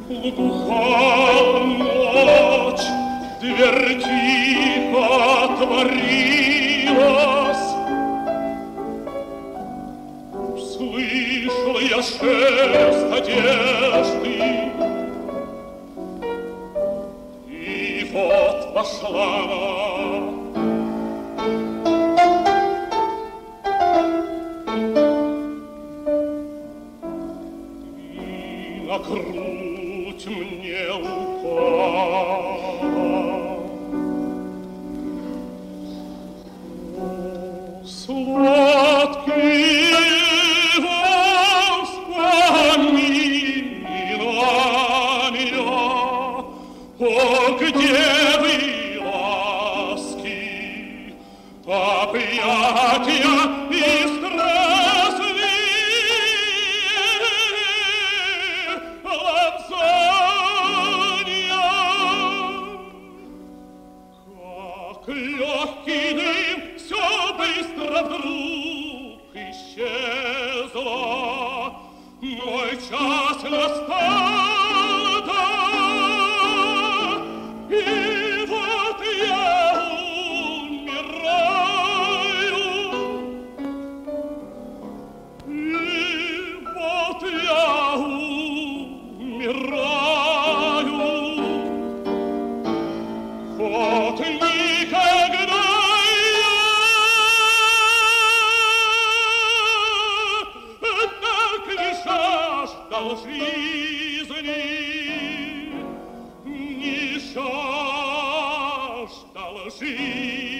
Глухая ночь, дверь тихо отворилась. Услышал я шелест одежды, и вот вошла она. На грудь мне упала. Сладкие воспоминания, о, где вы, ласки, объятия и страстные лапзания, как легкий дым все быстро вдруг исчезло. Мой час настал, да, и вот я умираю, и вот я умираю, вот никогда я так не жаждал жизни, не жаждал жизни.